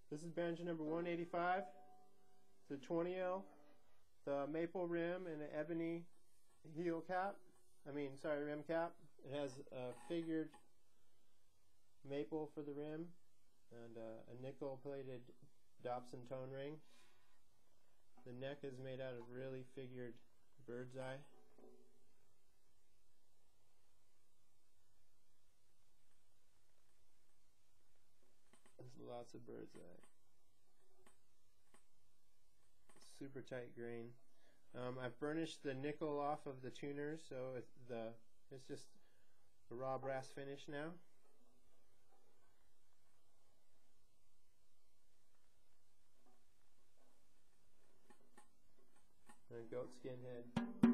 This is Banjo number 185. It's a 20L, the maple rim and an ebony rim cap. It has a figured maple for the rim and a nickel-plated Dobson tone ring. The neck is made out of really figured birdseye. There's lots of birdseye. Super tight grain. I've burnished the nickel off of the tuners, so it's just a raw brass finish now. And a goat skin head.